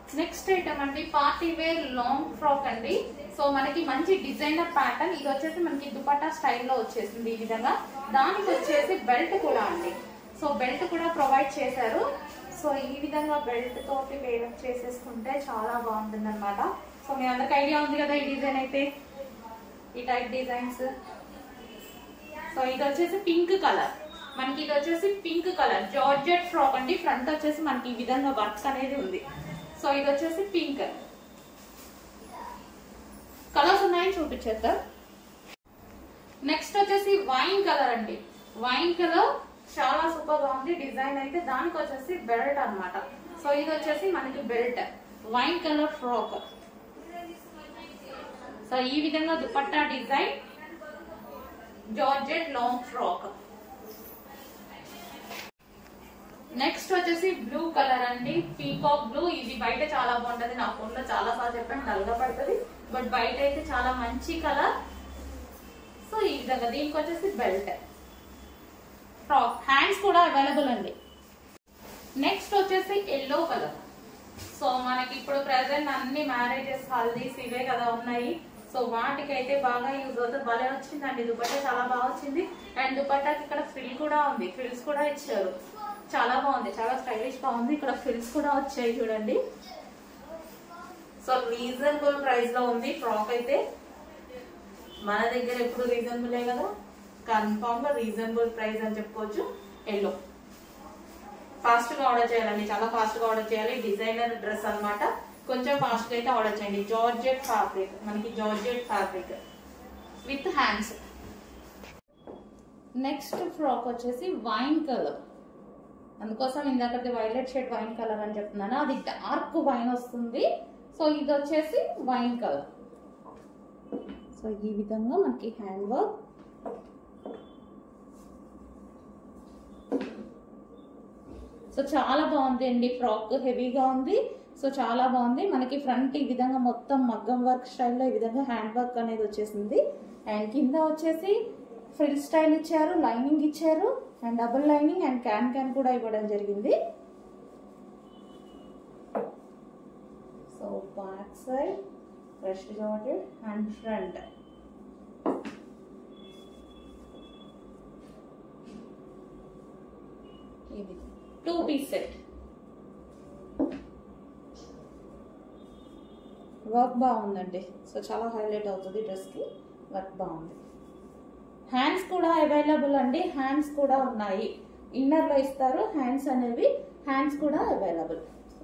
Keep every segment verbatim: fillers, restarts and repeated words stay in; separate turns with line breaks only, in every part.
Next item అండి party wear long frock అండి. So మనకి మంచి డిజైనర్ ప్యాటర్న్. ఇది వచ్చేసి మనకి దుపట్టా స్టైల్లో వచ్చేసింది ఈ విధంగా. దానికి వచ్చేసి బెల్ట్ కూడా అండి. సో బెల్ట్ కూడా ప్రొవైడ్ చేశారు. సో ఈ విధంగా బెల్ట్ తోటి వేర్ చేసేసుకుంటే చాలా బాగుంటుంది అనమాట. సో మీ అందరికి ఐడియా ఉంది కదా ఈ డిజైన్ అయితే, ఈ టైప్ డిజైన్స్. సో ఇది వచ్చేసి పింక్ కలర్, మనకి ఇది వచ్చేసి పింక్ కలర్ జార్జెట్ ఫ్రాక్ అండి. ఫ్రంట్ వచ్చేసి మనకి ఈ విధంగా వర్క్ అనేది ఉంది. సో ఇది వచ్చేసి పింక్. కలర్స్ ఉన్నాయని చూపించేద్దాం. నెక్స్ట్ వచ్చేసి వైన్ కలర్ అండి. వైన్ కలర్ చాలా సూపర్ గా ఉంది డిజైన్ అయితే. దానికి వచ్చేసి బెల్ట్ అన్నమాట. సో ఇది వచ్చేసి మనకి belt wine colour frock. So ఈ విధంగా dupatta design georgette long frock. Next వచ్చేసి బ్లూ కలర్ అండి, పీకాక్ బ్లూ. ఇది బయట చాలా బాగుంటది, నా ఫోన్ లో చాలా సార్లు చెప్పాను డల్ గా పడుతుంది, బట్ బయట అయితే చాలా మంచి కలర్. సో ఈ విధంగా దీనికి వచ్చేసి బెల్ట్ ఫ్రాక్. హ్యాండ్స్ కూడా అవైలబుల్ అండి. నెక్స్ట్ వచ్చేసి ఎల్లో కలర్. సో మనకి ఇప్పుడు ప్రెసెంట్ అన్ని మ్యారేజెస్ హల్దీస్ ఇవే కదా ఉన్నాయి. సో వాటికి అయితే బాగా యూజ్ అవుతుంది. భలే వచ్చిందండి దుపట్టా, చాలా బాగా వచ్చింది. అండ్ దుపట్టాకి ఇక్కడ ఫ్రిల్ కూడా ఉంది, ఫ్రిల్స్ కూడా ఇచ్చారు. చాలా బాగుంది, చాలా స్టైలిష్ గా ఉంది. ఇక్కడ ఫ్రిల్స్ కూడా వచ్చాయి చూడండి. సో రీజనబుల్ ప్రైస్ లో ఉంది ఫ్రాక్ అయితే. మన దగ్గర ఎప్పుడు రీజనబులే కదా, కన్ఫామ్ గా రీజనబుల్ ప్రైస్ అని చెప్పుకోవచ్చు. ఎల్లో ఫాస్ట్ గా ఆర్డర్ చేయాలండి, చాలా ఫాస్ట్ గా ఆర్డర్ చేయాలి. డిజైనర్ డ్రెస్ అన్నమాట, కొంచెం ఫాస్ట్ గా అయితే ఆర్డర్ చేయండి. జార్జెట్ ఫ్యాబ్రిక్, మనకి georgette fabric with hands. Next frock వచ్చేసి వైన్ కలర్. అందుకోసం ఇందాకటి వైలెట్ షేడ్ వైన్ కలర్ అని చెప్తున్నాను, అది డార్క్ వైన్ వస్తుంది. సో ఇది వచ్చేసి వైన్ కలర్. సో ఈ విధంగా మనకి హ్యాండ్ వర్క్. సో చాలా బాగుంది అండి ఫ్రాక్, హెవీగా ఉంది. సో చాలా బాగుంది. మనకి ఫ్రంట్ ఈ విధంగా మొత్తం మగ్గం వర్క్ స్టైల్లో ఈ విధంగా హ్యాండ్ వర్క్ అనేది వచ్చేసింది. అండ్ కింద వచ్చేసి ఫ్రిల్ స్టైల్ ఇచ్చారు, లైనింగ్ ఇచ్చారు, and double lining and can can కూడా ఇవ్వడం జరిగింది. So back side brushed georgette and front. ఇది టూ పీస్ సెట్. వర్క్ బాగుందండి. సో చాలా హైలైట్ అవుతుంది డ్రెస్ కి, వర్క్ బాగుంది. హ్యాండ్స్ కూడా అవైలబుల్ అండి, హ్యాండ్స్ కూడా ఉన్నాయి. ఇన్నర్ లో ఇస్తారు హ్యాండ్స్ అనేవి, హ్యాండ్స్ కూడా అవైలబుల్.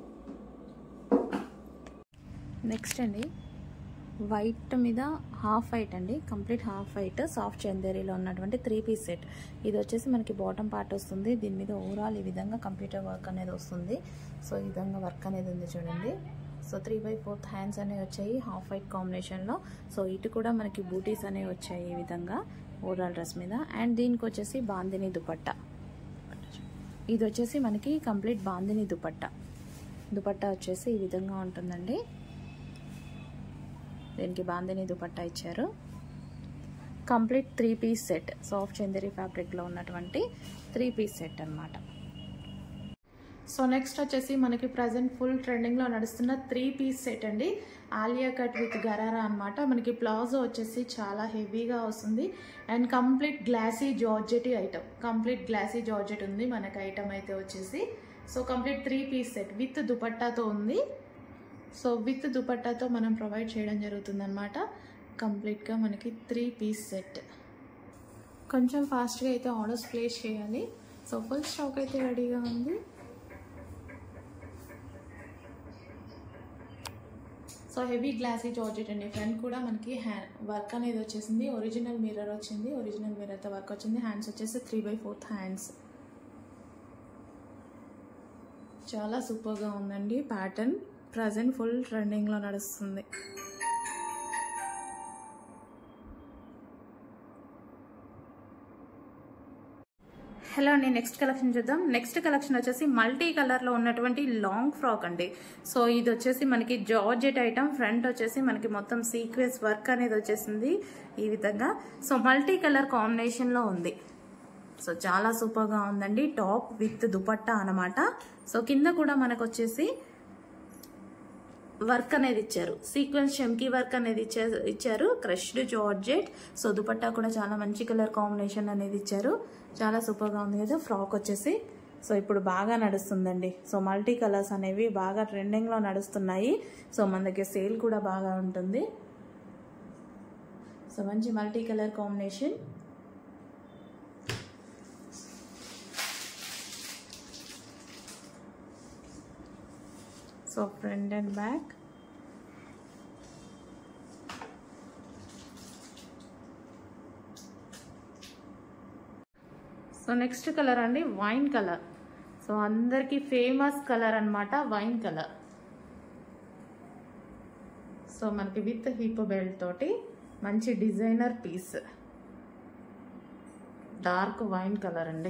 నెక్స్ట్ అండి వైట్ మీద హాఫ్ వైట్ అండి, కంప్లీట్ హాఫ్ వైట్ సాఫ్ట్ చందేరీలో ఉన్నటువంటి త్రీ పీస్ సెట్. ఇది వచ్చేసి మనకి బాటమ్ పార్ట్ వస్తుంది. దీని మీద ఓవరాల్ ఈ విధంగా కంప్యూటర్ వర్క్ అనేది వస్తుంది. సో ఈ విధంగా వర్క్ అనేది ఉంది చూడండి. So three by fourth hands అనేవి వచ్చాయి హాఫ్ వైట్ కాంబినేషన్లో. సో ఇటు కూడా మనకి బూటీస్ అనేవి వచ్చాయి ఈ విధంగా ఓవరాల్ డ్రెస్ మీద. అండ్ దీనికి వచ్చేసి బాందిని దుపట్టా. ఇది వచ్చేసి మనకి కంప్లీట్ బాందిని దుపట్టా. దుపట్టా వచ్చేసి ఈ విధంగా ఉంటుందండి. దీనికి బాందిని దుపట్టా ఇచ్చారు. Complete three piece set, soft Chanderi ఫ్యాబ్రిక్లో ఉన్నటువంటి త్రీ పీస్ సెట్ అన్నమాట.
సో నెక్స్ట్ వచ్చేసి మనకి ప్రజెంట్ ఫుల్ ట్రెండింగ్లో నడుస్తున్న త్రీ పీస్ సెట్ అండి. ఆలియా కట్ విత్ గరారా అనమాట. మనకి ప్లాజో వచ్చేసి చాలా హెవీగా వస్తుంది. And complete glossy georgette item, complete glossy georgette ఉంది మనకి ఐటమ్ అయితే వచ్చేసి. So complete three piece set with దుపట్టాతో ఉంది. సో విత్ దుపట్టాతో మనం ప్రొవైడ్ చేయడం జరుగుతుంది అనమాట. కంప్లీట్గా మనకి త్రీ పీస్ సెట్. కొంచెం ఫాస్ట్గా అయితే ఆర్డర్స్ ప్లేస్ చేయాలి. సో ఫుల్ స్టాక్ అయితే రెడీగా ఉంది. సో హెవీ గ్లాసీ జార్జెట్ అండి. ఫ్రంట్ కూడా మనకి హ్యాండ్ వర్క్ అనేది వచ్చేసింది. ఒరిజినల్ మిర్రర్ వచ్చింది, ఒరిజినల్ మిర్రర్తో వర్క్ వచ్చింది. హ్యాండ్స్ వచ్చేసి త్రీ బై ఫోర్త్ హ్యాండ్స్. చాలా సూపర్గా ఉందండి ప్యాటర్న్. ప్రజెంట్ ఫుల్ ట్రెండింగ్లో నడుస్తుంది.
హలో అండి, నెక్స్ట్ కలెక్షన్ చూద్దాం. నెక్స్ట్ కలెక్షన్ వచ్చేసి మల్టీ కలర్లో ఉన్నటువంటి లాంగ్ ఫ్రాక్ అండి. సో ఇది వచ్చేసి మనకి జార్జెట్ ఐటమ్. ఫ్రంట్ వచ్చేసి మనకి మొత్తం సీక్వెన్స్ వర్క్ అనేది వచ్చేసింది ఈ విధంగా. సో మల్టీ కలర్ కాంబినేషన్లో ఉంది. సో చాలా సూపర్గా ఉందండి. టాప్ విత్ దుపట్టా అనమాట. సో కింద కూడా మనకు వచ్చేసి వర్క్ అనేది ఇచ్చారు, సీక్వెన్స్ చమ్కీ వర్క్ అనేది ఇచ్చారు ఇచ్చారు క్రష్డ్ జార్జెట్. సో దుపట్టా కూడా చాలా మంచి కలర్ కాంబినేషన్ అనేది ఇచ్చారు, చాలా సూపర్గా ఉంది కదా. ఫ్రాక్ వచ్చేసి సో ఇప్పుడు బాగా నడుస్తుందండి. సో మల్టీ కలర్స్ అనేవి బాగా ట్రెండింగ్లో నడుస్తున్నాయి. సో మన దగ్గర సేల్ కూడా బాగా ఉంటుంది. సో మంచి multi colour combination. So front and back. So next colour అండి వైన్ కలర్. సో అందరికీ ఫేమస్ కలర్ అన్నమాట వైన్ కలర్. సో మనకి విత్ హిప్ బెల్ట్ తోటి మంచి designer piece, dark wine colour అండి.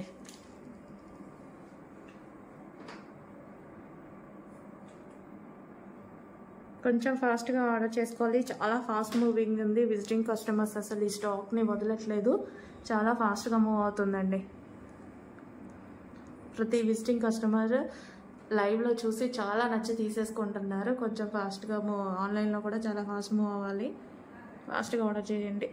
కొంచెం ఫాస్ట్గా ఆర్డర్ చేసుకోవాలి, చాలా ఫాస్ట్ మూవింగ్ ఉంది. విజిటింగ్ కస్టమర్స్ అసలు ఈ స్టాక్ని వదలట్లేదు, చాలా ఫాస్ట్గా మూవ్ అవుతుందండి. ప్రతి విజిటింగ్ కస్టమర్ లైవ్లో చూసి చాలా నచ్చి తీసేసుకుంటున్నారు. కొంచెం ఫాస్ట్గా మూవ్, ఆన్లైన్లో కూడా చాలా ఫాస్ట్ మూవ్ అవ్వాలి, ఫాస్ట్గా ఆర్డర్ చేయండి.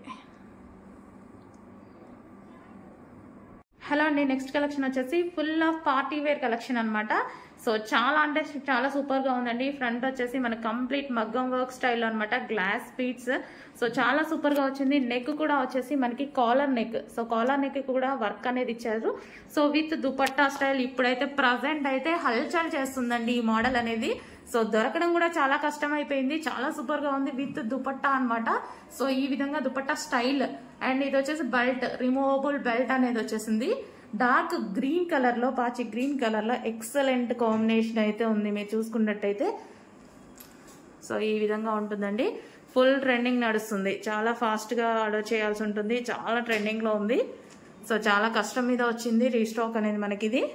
హలో అండి, నెక్స్ట్ కలెక్షన్ వచ్చేసి full of party wear collection అనమాట. సో చాలా అంటే చాలా సూపర్గా ఉందండి. ఫ్రంట్ వచ్చేసి మన కంప్లీట్ మగ్గం వర్క్ స్టైల్ అనమాట, గ్లాస్ బీడ్స్. సో చాలా సూపర్గా వచ్చింది. నెక్ కూడా వచ్చేసి మనకి collar neck. So collar neck కూడా వర్క్ అనేది ఇచ్చారు. సో విత్ దుపట్టా స్టైల్ ఇప్పుడైతే ప్రజెంట్ అయితే హల్చల్ చేస్తుందండి ఈ మోడల్ అనేది. సో దొరకడం కూడా చాలా కష్టం అయిపోయింది, చాలా సూపర్గా ఉంది విత్ దుపట్టా అనమాట. సో ఈ విధంగా దుపట్టా స్టైల్. అండ్ ఇది వచ్చేసి బెల్ట్, రిమూవబుల్ బెల్ట్ అనేది వచ్చేసింది. డార్క్ గ్రీన్ కలర్ లో, పాచి గ్రీన్ కలర్ లో ఎక్సలెంట్ కాంబినేషన్ అయితే ఉంది మీరు చూసుకున్నట్టయితే. సో ఈ విధంగా ఉంటుందండి. ఫుల్ ట్రెండింగ్ నడుస్తుంది, చాలా ఫాస్ట్ గా ఆర్డర్ చేయాల్సి ఉంటుంది, చాలా ట్రెండింగ్ లో ఉంది. సో చాలా కష్టం మీద వచ్చింది రీస్టాక్ అనేది మనకి ఇది.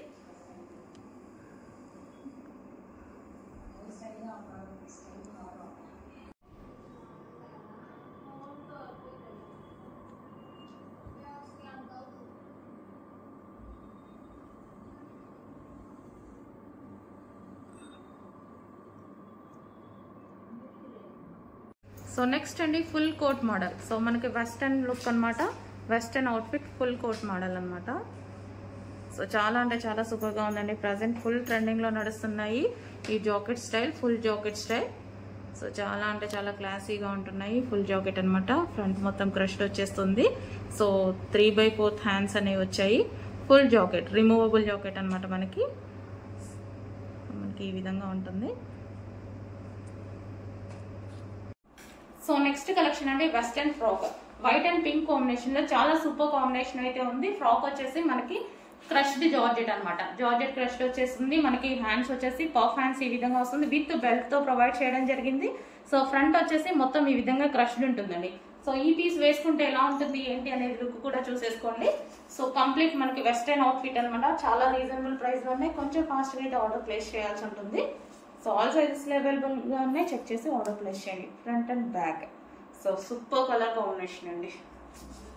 సో నెక్స్ట్ అండి ఫుల్ కోట్ మోడల్. సో మనకి వెస్టర్న్ లుక్ అనమాట, western outfit full coat model అనమాట. సో చాలా అంటే చాలా సూపర్గా ఉందండి. ప్రజెంట్ ఫుల్ ట్రెండింగ్లో నడుస్తున్నాయి ఈ jacket style, full jacket style. So చాలా అంటే చాలా క్లాసీగా ఉంటున్నాయి. ఫుల్ జాకెట్ అనమాట, ఫ్రంట్ మొత్తం క్రష్డ్ వచ్చేస్తుంది. So three by fourth hands అనేవి వచ్చాయి. ఫుల్ జాకెట్, రిమూవబుల్ జాకెట్ అనమాట మనకి. మనకి ఈ విధంగా ఉంటుంది. సో నెక్స్ట్ కలెక్షన్ అండి western frock, white and pink combination లో చాలా సూపర్ కాంబినేషన్ అయితే ఉంది. ఫ్రాక్ వచ్చేసి మనకి క్రష్డ్ జార్జెట్ అనమాట, జార్జెట్ క్రష్డ్ వచ్చేసింది. మనకి హ్యాండ్స్ వచ్చేసి పఫ్ హ్యాండ్స్ ఈ విధంగా వస్తుంది, విత్ బెల్ట్ తో ప్రొవైడ్ చేయడం జరిగింది. సో ఫ్రంట్ వచ్చేసి మొత్తం ఈ విధంగా క్రష్డ్ ఉంటుందండి. సో ఈ పీస్ వేసుకుంటే ఎలా ఉంటుంది ఏంటి అనేది లుక్ కూడా చూసేసుకోండి. సో కంప్లీట్ మనకి వెస్టర్న్ అవుట్ఫిట్ అనమాట, చాలా రీజనబుల్ ప్రైస్ లో ఉన్నాయి. కొంచెం ఫాస్ట్ గా అయితే ఆర్డర్ ప్లేస్ చేయాల్సి ఉంటుంది. సో ఆల్ సైజెస్ అవైలబుల్ గా ఉన్నాయి, చెక్ చేసి ఆర్డర్ ప్లేస్ చేయండి. Front and back. So super colour combination అండి.